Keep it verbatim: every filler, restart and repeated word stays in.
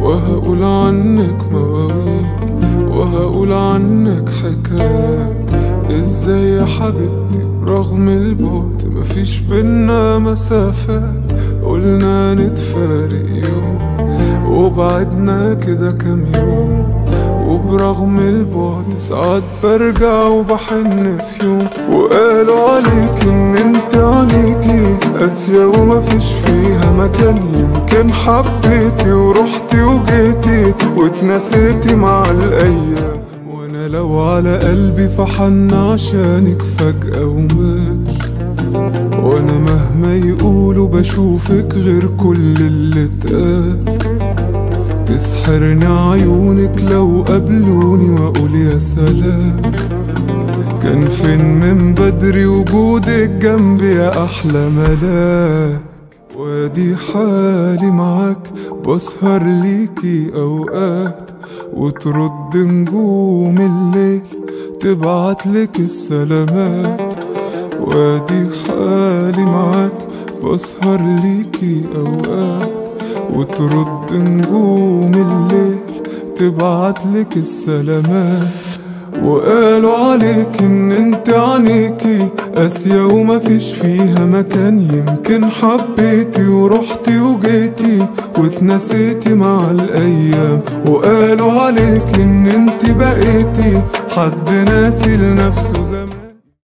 وهقول عنك مواويل، وهقول عنك حكايات. ازاي يا حبيبتي رغم البعد مفيش بينا مسافات؟ قلنا نتفارق يوم وبعدنا كده كام يوم، وبرغم البعد ساعات برجع وبحن في يوم. وقالوا عليك ان انت عليكي قاسية ومفيش فيها مكان، يمكن حبيتي ورحتي وجيتي واتنسيتي مع الايام. وانا لو على قلبي فحن عشانك فجأة ومال، وانا مهما يقولوا بشوفك غير كل اللي اتقال. تسحرني عيونك لو قابلوني واقول يا سلام، كان فين من بدري وجودك جنبي يا احلى ملاك. وادي حالي معاك بسهر ليكي اوقات، وترد نجوم الليل تبعتلك السلامات. وادي حالي معاك بسهر ليكي اوقات، وترد نجوم الليل تبعتلك السلامات. وقالوا عليك ان انت عينيكي قاسية ومفيش فيها مكان، يمكن حبيتي ورحتي وجيتي واتنسيتي مع الايام. وقالوا عليك ان انت بقيتي حد ناسي لنفسه زمان.